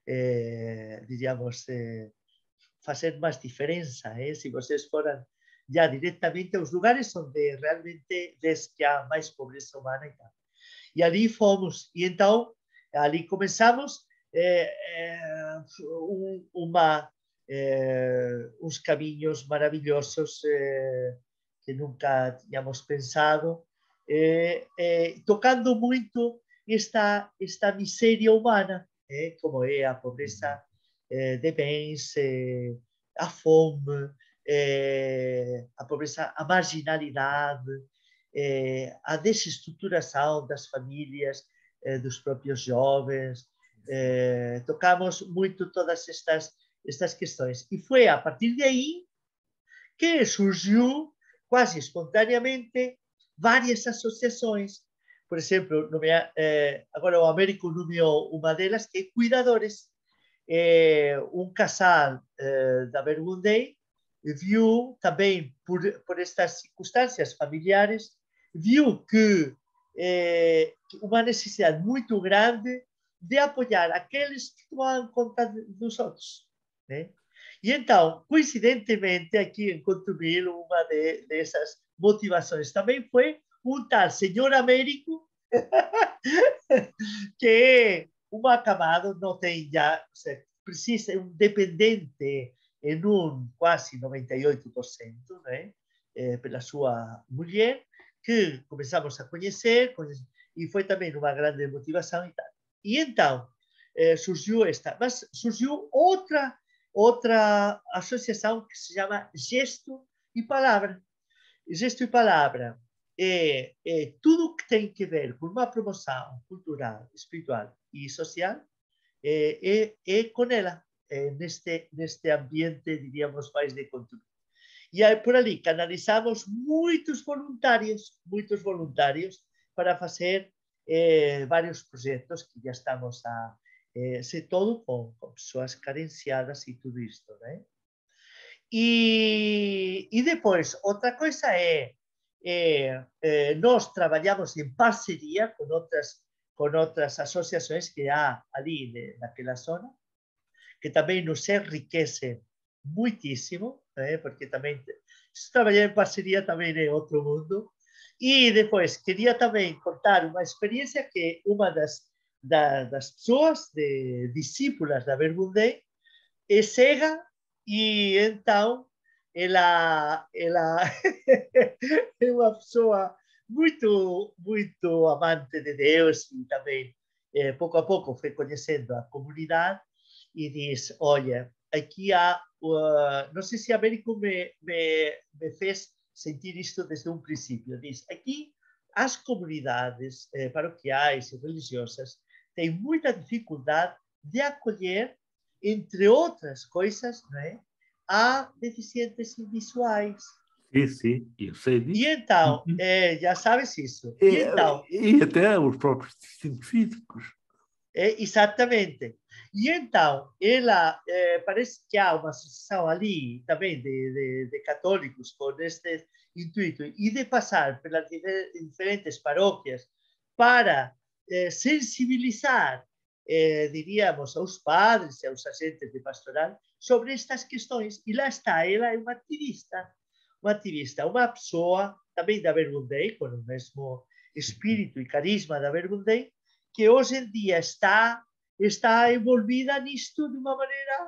é, diríamos, é, fazer mais diferença, eh? Se vocês forem já diretamente aos lugares onde realmente vês que há mais pobreza humana e tal. E ali fomos, e então ali começamos eh, eh, um, uma, eh, uns caminhos maravilhosos eh, que nunca tínhamos pensado, eh, eh, tocando muito esta, esta miséria humana, eh, como é a pobreza eh, de bens, eh, a fome, eh, a pobreza, a marginalidade, eh, a desestruturação das famílias, eh, dos próprios jovens. Eh, tocamos muito todas estas, estas questões. E foi a partir de aí que surgiu, quase espontaneamente, várias associações. Por exemplo, nomea, eh, agora o Américo nomeou uma delas, que é Cuidadores. Eh, um casal eh, da Verbum Dei viu também, por, por estas circunstâncias familiares, viu que eh, uma necessidade muito grande de apoiar aqueles que tomavam conta dos outros, né? E então, coincidentemente, aqui em Cotumil, uma de, dessas motivações também foi um tal senhor Américo, que é um acamado, não tem já, seja, precisa, é um dependente em um quase noventa e oito por cento, né? É, pela sua mulher, que começamos a conhecer, e foi também uma grande motivação e tal. E então, eh, surgiu esta, mas surgiu outra, outra associação que se chama Gesto e Palavra. Gesto e Palavra é, é tudo que tem que ver com uma promoção cultural, espiritual e social, é, é, é com ela, é neste, neste ambiente, diríamos, mais de controle. E aí, por ali canalizamos muitos voluntários, muitos voluntários para fazer eh, vários projetos que já estamos a... Eh, se todo com, com pessoas carenciadas e tudo isto, né? E, e depois, outra coisa é, é, é nós trabalhamos em parceria com outras, com outras associações que há ali de, naquela zona, que também nos enriquece muitíssimo, né? Porque também se trabalhar em parceria também é outro mundo. E depois queria também contar uma experiência que uma das, da, das pessoas, de, discípulas da Verbum Dei, é cega e então ela, ela é uma pessoa muito, muito amante de Deus e também, eh, pouco a pouco, foi conhecendo a comunidade e diz, olha, aqui há, uh, não sei se a Américo me, me, me fez sentir isto desde um princípio, diz, aqui as comunidades eh, paroquiais e religiosas têm muita dificuldade de acolher, entre outras coisas, né, há deficientes visuais. Sim, sim, eu sei disso. E então, é, já sabes isso. E, E então, e até os próprios deficientes físicos. é, exatamente. E então, ela, é, parece que há uma associação ali também de, de, de católicos com este intuito e de passar pelas diferentes paróquias para é, sensibilizar, é, diríamos, aos padres e aos agentes de pastoral sobre estas questões. E lá está, ela é uma ativista, uma ativista, uma pessoa também da Verbum Dei, com o mesmo espírito e carisma da Verbum Dei, que hoje em dia está, está envolvida nisto de uma maneira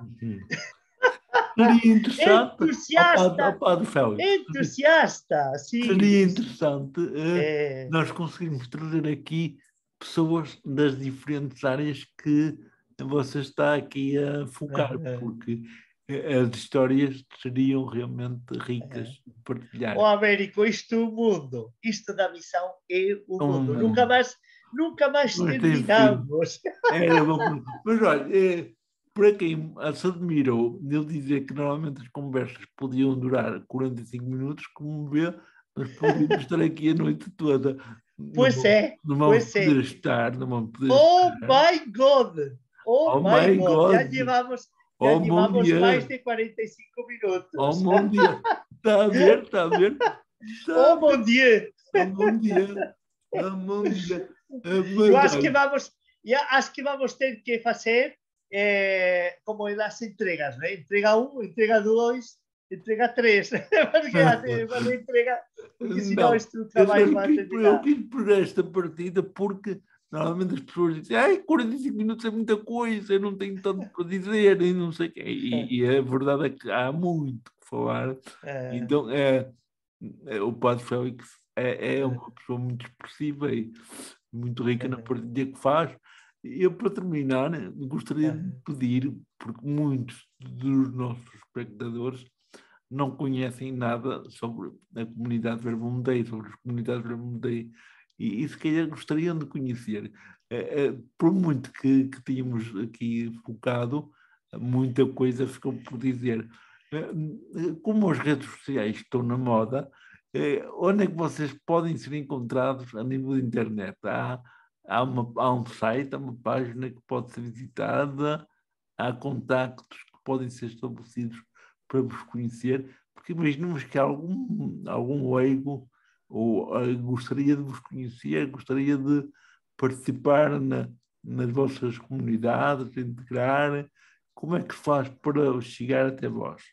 Seria interessante, entusiasta, ao padre Félix, entusiasta, sim. seria interessante uh, é... nós conseguirmos trazer aqui pessoas das diferentes áreas que você está aqui a focar, Uhum. porque as histórias seriam realmente ricas Uhum. de partilhar. O Américo, isto é o mundo, isto da missão é o Um mundo. mundo. Nunca mais, nunca mais Mas terminamos. Era bom. Mas olha, é, para quem se admirou dele dizer que normalmente as conversas podiam durar quarenta e cinco minutos, como vê, nós podíamos estar aqui a noite toda. Pois não, é, não pois vamos poder é. estar, não vamos poder Oh estar. my God! Oh, Oh my, my God! Já God! llevamos, já Oh llevamos mundial! mais de quarenta e cinco minutos. Oh mundial! Está a ver? Está a ver? Está Oh, a ver? bom dia! Oh mundial! Oh mundial! Eu acho que vamos, acho que vamos ter que fazer eh, como nas entregas, né? Entrega um, entrega dois, entrega três. Porque assim, uma entrega, porque senão isto nunca eu, mais eu, vai quis, eu terminar. quis por esta partida porque normalmente as pessoas dizem ai, quarenta e cinco minutos é muita coisa, eu não tenho tanto para dizer e não sei o quê. E, e a verdade é que há muito que falar. É, Então, é, é, o Padre Félix é, é é, uma pessoa muito expressiva e muito rica na é, partilha que faz. E eu, para terminar, gostaria de é. pedir, porque muitos dos nossos espectadores não conhecem nada sobre a comunidade Verbum Dei, sobre as comunidades Verbum Dei, e, e se calhar gostariam de conhecer. É, é, por muito que, que tínhamos aqui focado, muita coisa ficou por dizer. Como as redes sociais estão na moda, onde é que vocês podem ser encontrados a nível de internet? Há, há, uma, há um site, há uma página que pode ser visitada, há contactos que podem ser estabelecidos para vos conhecer, porque imaginamos que algum, algum leigo ou, uh, gostaria de vos conhecer, gostaria de participar na, nas vossas comunidades, de integrar. Como é que faz para chegar até vós?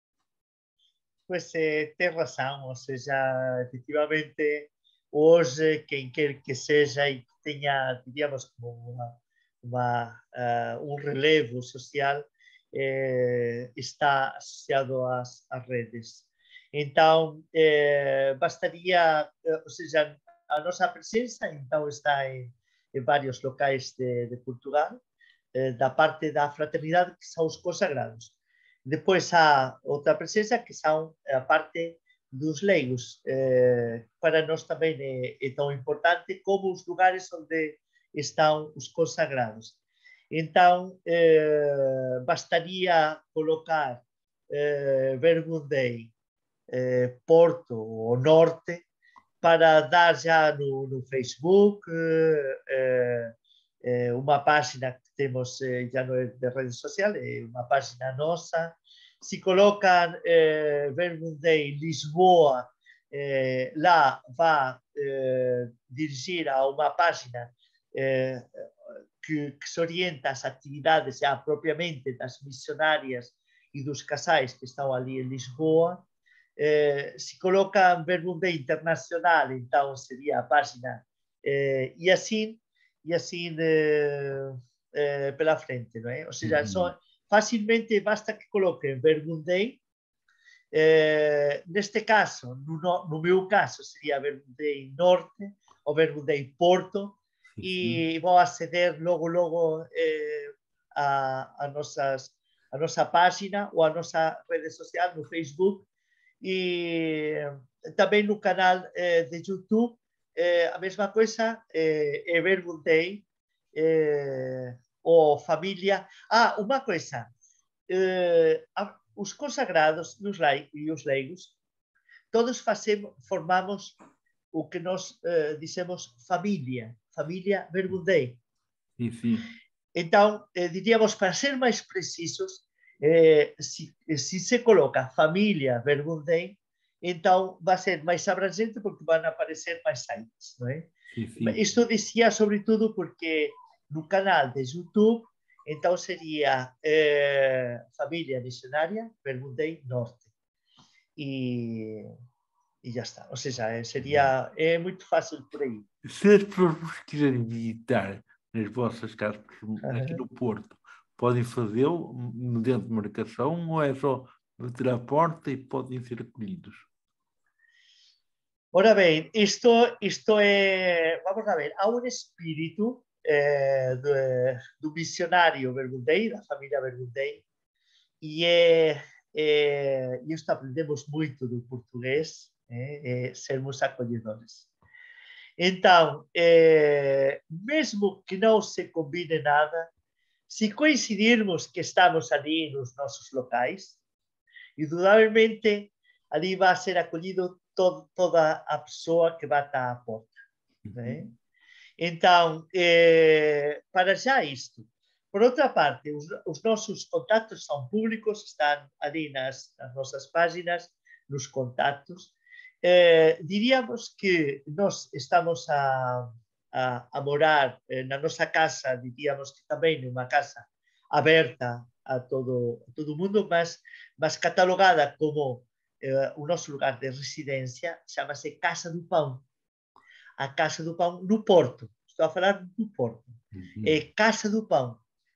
Pois é, tem razão, ou seja, efetivamente, hoje, quem quer que seja e que tenha, diríamos, como uma, uma, uh, um relevo social, eh, está associado às, às redes. Então, eh, bastaria, ou seja, a nossa presença, então, está em, em vários locais de, de Portugal, eh, da parte da fraternidade, que são os consagrados. Depois há outra presença, que são a parte dos leigos. Eh, para nós também é, é tão importante como os lugares onde estão os consagrados. Então, eh, bastaria colocar eh, Verbum Dei, eh, Porto ou Norte, para dar já no, no Facebook eh, eh, uma página que temos, eh, já não é de rede social, é uma página nossa. Se colocam eh, Verbum Dei Lisboa, eh, lá vai eh, dirigir a uma página eh, que, que se orienta às atividades já propriamente das missionárias e dos casais que estão ali em Lisboa. Eh, se coloca Verbum Dei Internacional, então seria a página, eh, e assim, e assim eh, eh, pela frente, não é? Ou seja, uhum. Só, facilmente basta que coloquem Verbum Dei. Eh, neste caso, no, no meu caso, seria Verbum Dei Norte ou Verbum Dei Porto, sim, e sim. Vou aceder logo, logo eh, a, a, nossas, a nossa página ou a nossa rede social no Facebook. E também no canal eh, de YouTube, eh, a mesma coisa, eh, é Verbum Dei, eh, ou família. Ah, uma coisa, eh, os consagrados e os, e os leigos, todos fazemos, formamos o que nós eh, dizemos família, família Verbum Dei. Sim, sim. Então, eh, diríamos, para ser mais precisos, Eh, se, se se coloca família Verbum Dei, então vai ser mais abrangente porque vão aparecer mais sites, não é? Sim, sim. Isto dizia sobretudo porque no canal de YouTube, então seria eh, família missionária Verbum Dei Norte. E, e já está. Ou seja, seria, é muito fácil por aí. Se as pessoas quiserem visitar nas vossas casas, aqui no Porto, podem fazê-lo dentro de marcação ou é só bater à porta e podem ser acolhidos? Ora bem, isto, isto é... Vamos a ver, há um espírito eh, do, do missionário Verbum Dei, da família Verbum Dei, e é, é, isto aprendemos muito do português, é, é sermos acolhedores. Então, é, mesmo que não se combine nada, se coincidirmos que estamos ali nos nossos locais, indudablemente ali vai ser acolhido todo, toda a pessoa que vai estar à porta. Né? Então, é, para já isto. Por outra parte, os, os nossos contatos são públicos, estão ali nas, nas nossas páginas, nos contatos. É, diríamos que nós estamos a, a, a morar eh, na nossa casa, diríamos que também numa casa aberta a todo, a todo mundo, mas, mas catalogada como eh, o nosso lugar de residência, chama-se Casa do Pão. A Casa do Pão no Porto. Estou a falar do Porto. Uhum. É Casa do Pão.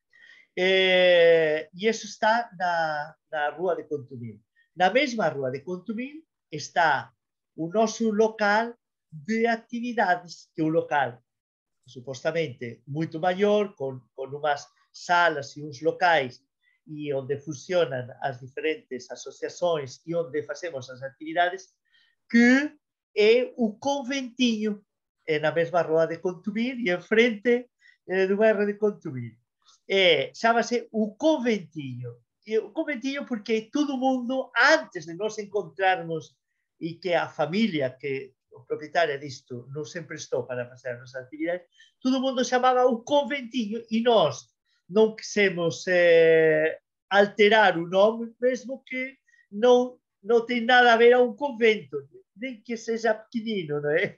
É, e isso está na, na Rua de Contumil. Na mesma Rua de Contumil está o nosso local de atividades, que é um local supostamente muito maior, com, com umas salas e uns locais e onde funcionam as diferentes associações e onde fazemos as atividades, que é o Conventinho, é na mesma Rua de Contumil e em frente eh, do bairro de Contumil. é, chama-se o Conventinho. E o Conventinho porque todo mundo, antes de nos encontrarmos e que a família, que o proprietário disto nos emprestou para fazer as nossas atividades, todo mundo chamava o Conventinho e nós não quisemos eh, alterar o nome, mesmo que não, não tem nada a ver a um convento, nem que seja pequenino, não é?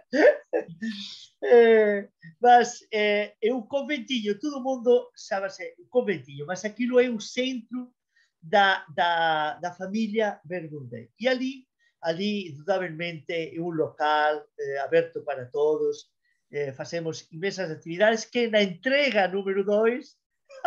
É, mas é, é o conventinho, todo mundo chama-se o conventinho, mas aquilo é o centro da, da, da família Verbundey. E ali, ali, indudablemente, é um local é, aberto para todos, é, fazemos imensas atividades que na entrega número dois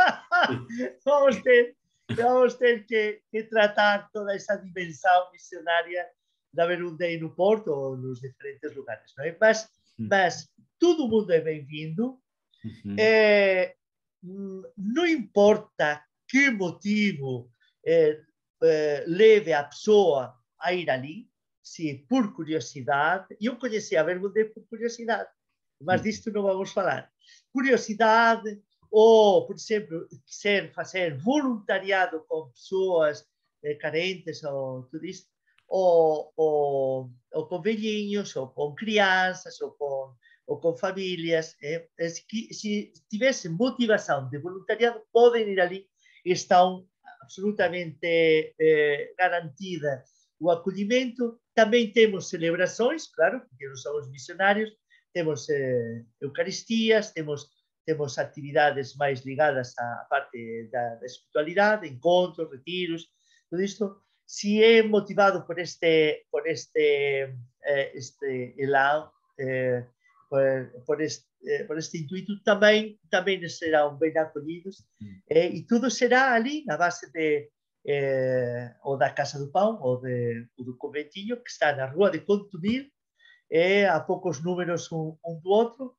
vamos ter, vamos ter que, que tratar toda essa dimensão missionária da Verbundey no Porto ou nos diferentes lugares, não é? Mas, mas todo mundo é bem-vindo. Uhum. É, não importa que motivo é, é, leve a pessoa a ir ali, se por curiosidade. Eu conheci a Verbundey por curiosidade, mas disto não vamos falar. Curiosidade, ou, por exemplo, quiser fazer voluntariado com pessoas é, carentes ou tudo isso, ou, ou, ou com velhinhos, ou com crianças, ou com, ou com famílias. É, é, que, se tivessem motivação de voluntariado, podem ir ali e estão absolutamente é, garantida o acolhimento. Também temos celebrações, claro, porque nós somos missionários, temos eh, eucaristias, temos, temos atividades mais ligadas à parte da, da espiritualidade, encontros, retiros, tudo isto. Se é motivado por este, por este, eh, este elan, eh, por, por, este, eh, por este intuito, também, também serão bem acolhidos. Mm. Eh, e tudo será ali, na base de, eh, ou da Casa do Pão, ou, de, ou do Conventinho, que está na Rua de Contumir, é a poucos números um, um do outro.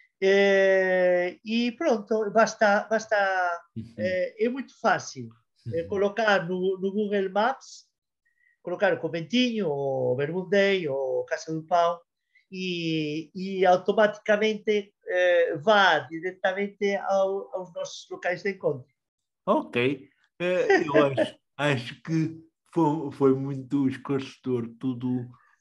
Eh, e pronto, basta, basta mm-hmm. eh, é muito fácil. É, colocar no, no Google Maps, colocar o Conventinho, ou Verbundey, ou Casa do Pão, e, e automaticamente eh, vá diretamente ao, aos nossos locais de encontro. Ok, uh, eu acho, acho que foi, foi muito esclarecedor tudo,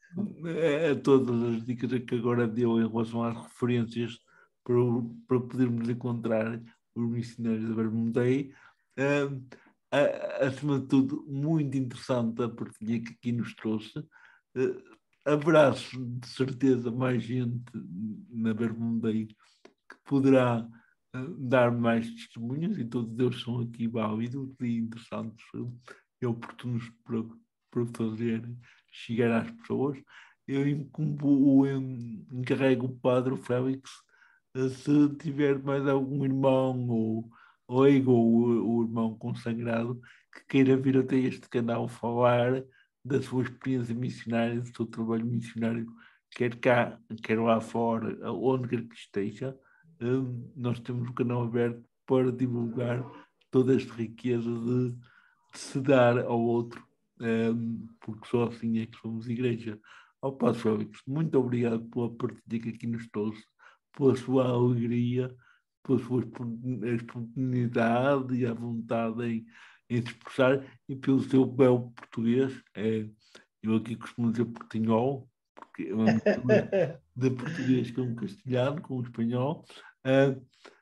uh, todas as dicas que agora deu em relação às referências para, para podermos encontrar os missionários da Verbundey. Uh, acima de tudo, muito interessante a partilha que aqui nos trouxe. Uh, abraço, de certeza, mais gente na Verbundey que poderá uh, dar mais testemunhos, e todos eles são aqui válidos e interessantes e oportunos para, para fazer chegar às pessoas. Eu incumbo, encarrego o Padre Félix, uh, se tiver mais algum irmão ou ou o, o irmão consagrado que queira vir até este canal falar da sua experiência missionária, do seu trabalho missionário, quer cá, quer lá fora, onde quer que esteja, um, nós temos um canal aberto para divulgar toda esta riqueza de, de se dar ao outro, um, porque só assim é que somos igreja. Ao Padre Félix, muito obrigado pela partilha que aqui nos trouxe, pela sua alegria, pela sua espontaneidade e a vontade em, em se expressar, e pelo seu belo português. É, eu aqui costumo dizer portunhol, porque é uma mistura de português com castelhano, com espanhol. Uh,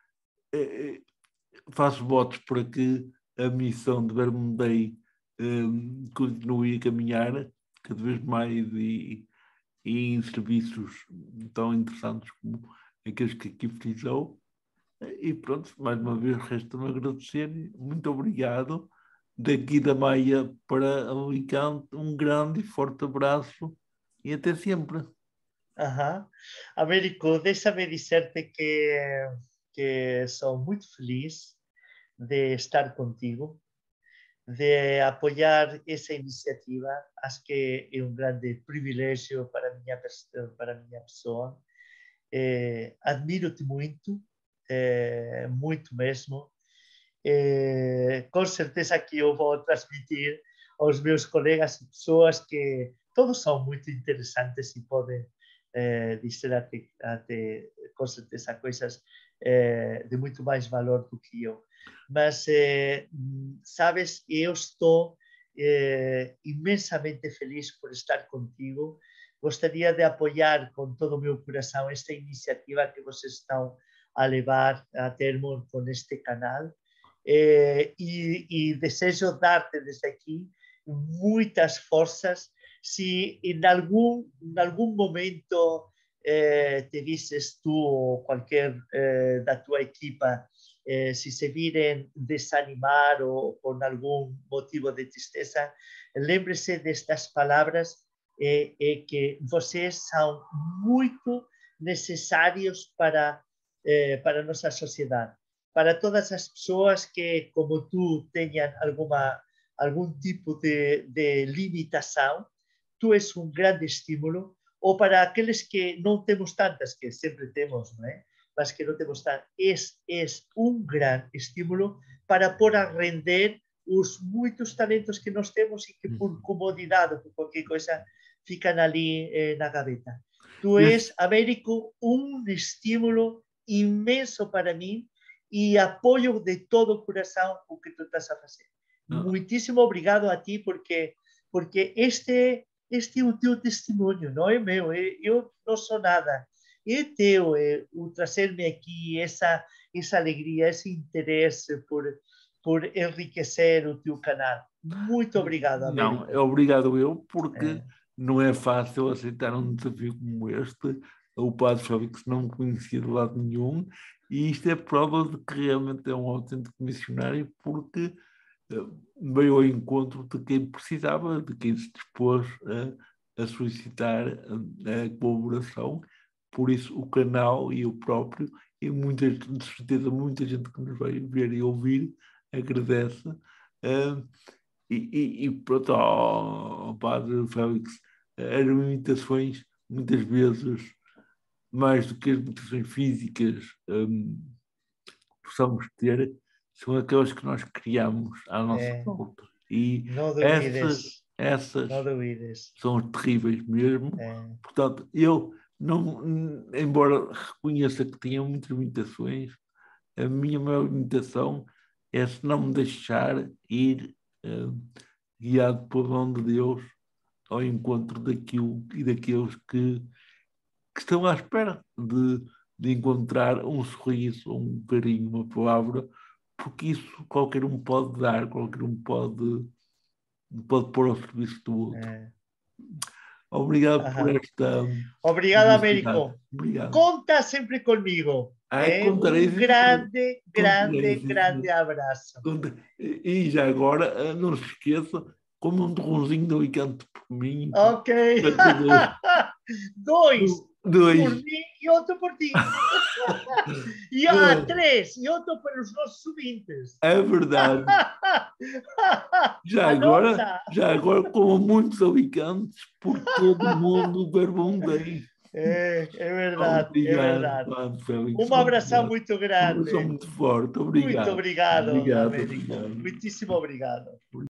uh, faço votos para que a missão de Verbundey uh, continue a caminhar cada vez mais e, e em serviços tão interessantes como aqueles que aqui frisou. E pronto, mais uma vez resta-me agradecer. Muito obrigado. Daqui da Maia para Alicante, um grande e forte abraço e até sempre. Uhum. Américo, deixa-me dizer-te que, que sou muito feliz de estar contigo, de apoiar essa iniciativa. Acho que é um grande privilégio para a minha, para a minha pessoa. Eh, admiro-te muito, eh, muito mesmo. Eh, com certeza que eu vou transmitir aos meus colegas e pessoas que todos são muito interessantes e podem eh, dizer até, até, com certeza, coisas é, de muito mais valor do que eu. Mas, é, sabes, eu estou é, imensamente feliz por estar contigo. Gostaria de apoiar com todo o meu coração esta iniciativa que vocês estão a levar a termo com este canal. É, e, e desejo dar-te desde aqui muitas forças. Se em algum, em algum momento eh, te visses tu ou qualquer eh, da tua equipa, eh, se se virem desanimar ou com algum motivo de tristeza, lembre-se destas palavras, eh, eh, que vocês são muito necessários para, eh, para a nossa sociedade. Para todas as pessoas que, como tu, tenham alguma, algum tipo de, de limitação, tu és um grande estímulo, ou para aqueles que não temos tantas, que sempre temos, não é? Mas que não temos tantas, és, és um grande estímulo para pôr a render os muitos talentos que nós temos e que por comodidade ou por qualquer coisa ficam ali eh, na gaveta. Tu és, Américo, um estímulo imenso para mim e apoio de todo o coração o que tu estás a fazer. Não. Muitíssimo obrigado a ti, porque, porque este este é o teu testemunho, não é meu. Eu não sou nada. É teu, é, o trazer-me aqui essa, essa alegria, esse interesse por, por enriquecer o teu canal. Muito obrigado, Américo. Não, obrigado eu, porque é. não é fácil aceitar um desafio como este. O Padre Félix não conhecia de lado nenhum, e isto é prova de que realmente é um autêntico missionário, porque veio ao encontro de quem precisava, de quem se dispôs a, a solicitar a, a colaboração. Por isso o canal e o próprio, e muita, de certeza muita gente que nos vai ver e ouvir, agradece. Uh, e, e, e pronto, ao, ao Padre Félix, eram imitações, muitas vezes, mais do que as imitações físicas um, possamos ter, são aquelas que nós criamos à nossa é. volta. E não duvides, essas, essas não duvides. são terríveis mesmo. É. Portanto, eu, não, embora reconheça que tinha muitas limitações, a minha maior limitação é se não me deixar ir uh, guiado por mão de Deus ao encontro daquilo e daqueles que, que estão à espera de, de encontrar um sorriso, um carinho, uma palavra, porque isso qualquer um pode dar, qualquer um pode, pode pôr ao serviço do outro. É. Obrigado Ajá. por esta... Obrigado, Américo. Obrigado. Conta sempre comigo. Ai, é? Um grande, grande, grande abraço. E já agora, não se esqueça, como um torrãozinho de Alicante por mim. Ok. Dois. Dois. Por mim e outro por ti. E há três. E outro para os nossos ouvintes. É verdade. Já agora, já agora, como muitos Alicantes, por todo o mundo, verbundei. É, é verdade, obrigado, é verdade. Padre Félix, uma abração obrigado. muito grande. Um abração muito forte. Obrigado. Muito obrigado, Obrigado, Américo. obrigado. Muitíssimo obrigado.